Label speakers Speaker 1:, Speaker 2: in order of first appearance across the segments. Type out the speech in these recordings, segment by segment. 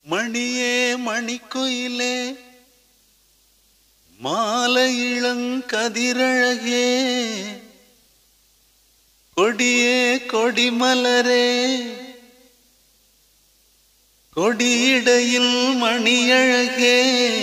Speaker 1: மணியே மணிக்குயிலே மாலை இளங்கதிரழகே கொடியே கொடிமலரே கொடியிடையில் மணியழகே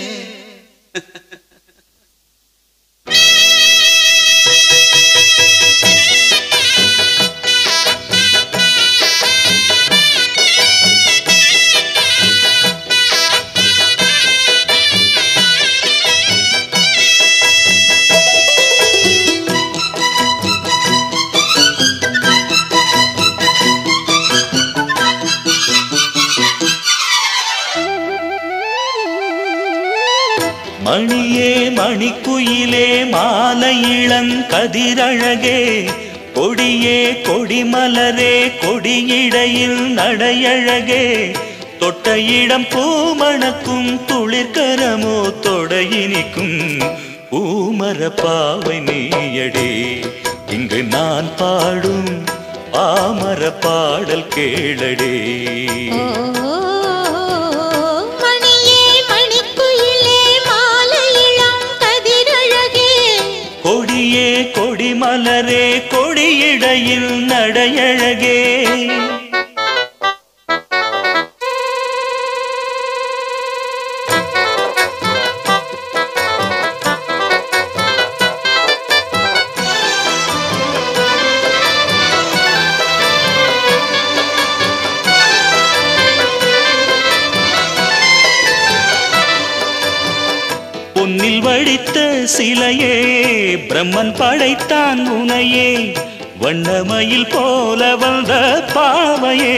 Speaker 2: மணியே மணிக்குயிலே மாலை இளங்கதிரழகே கொடியே கொடிமலரே கொடியிடையில் நடையழகே தொட்ட இடம் பூமணக்கும் துளிர்கரமோ தொடையினிக்கும் பூமர பாவை நீயடே இங்கு நான் பாடும் பாமர பாடல் கேளடே. கொடியே கொடிமலரே கொடியிடையில் நடையழகே பொன்னில் வடித்த சிலையே பிரம்மன் படைத்தான் உனையே வண்ணமயில் போல வந்த பாவையே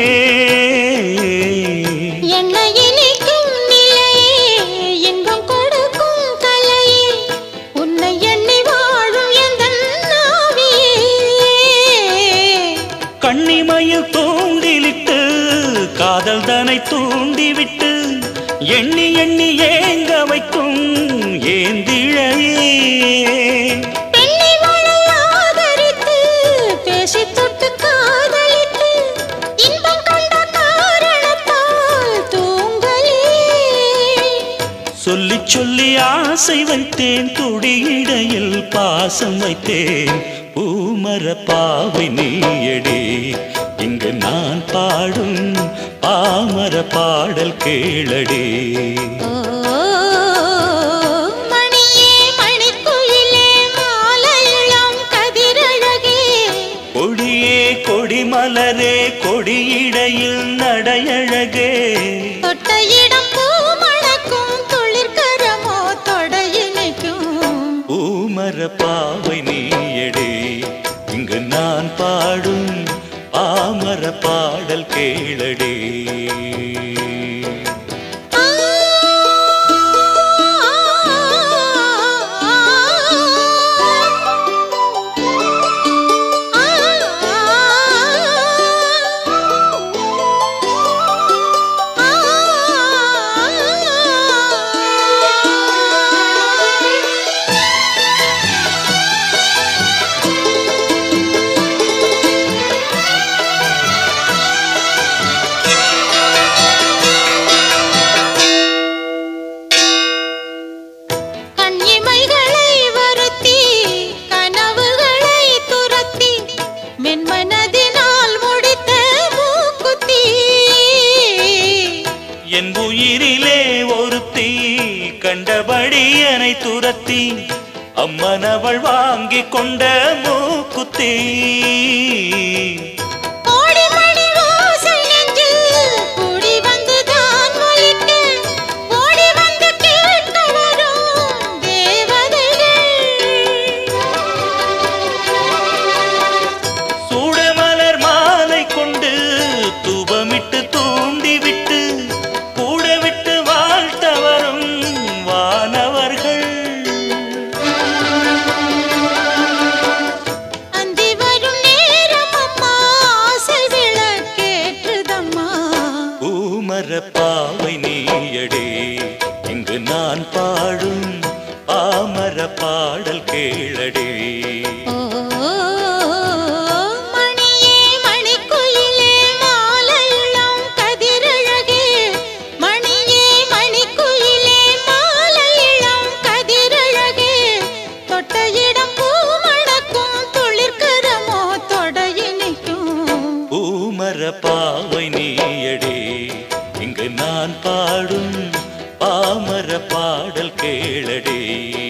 Speaker 3: என்னை இனிக்கும் நிலையே இன்பம் கொடுக்கும் கலையே உன்னை எண்ணி வாழும் எந்தன் நாவியே
Speaker 2: கண்ணிமயில் தூண்டிலிட்டு காதல் தனை தூண்டிவிட்டு எண்ணி எண்ணி ஏங்க வைக்கும் ஏந்திழையே
Speaker 3: பெண்ணை மழை ஆதரித்து பேசி தொட்டு காதலித்து இன்பம் கண்ட காரணத்தால் தூங்கலே
Speaker 2: சொல்லி சொல்லி ஆசை வைத்தேன் துடியிடையில் பாசம் வைத்தேன் பூமர பாவை நீயடே இங்கு நான் பாடும் பாமர பாடல் கேளடே.
Speaker 3: மணியே மணிக்குயிலே மாலை இளங்கதிரழகே
Speaker 2: கொடியே கொடிமலரே கொடியிடையில் நடையழகே
Speaker 3: தொட்ட இடம் பூமணக்கும் துளிர்கரமோ தொடையினிக்கும்
Speaker 2: பூமர பாவை நீயடே இங்கு நான் பாடும் பாமர பாடல் கேளடே. என் உயிரிலே ஒருத்தி கண்டபடி என்னை துரத்தி அம்மன் அவள் வாங்கி கொண்ட மூக்குத்தி சூடமலர் மாலை கொண்டு தூபமிட்டு தூண்டிவிட்டு பாவை நீயடே இங்கு நான் பாடும் பாமர பாடல் கேளடே.
Speaker 3: மணியே மணிக்குயிலே மாலை இளங்கதிரழகே மணியே தொட்ட இடம் பூ மணக்கும் துளிர்கரமோ தொடையினிக்கும்
Speaker 2: பூமர பாவை நீயடே இங்கு நான் பாடும் பாமர பாடல் கேளடே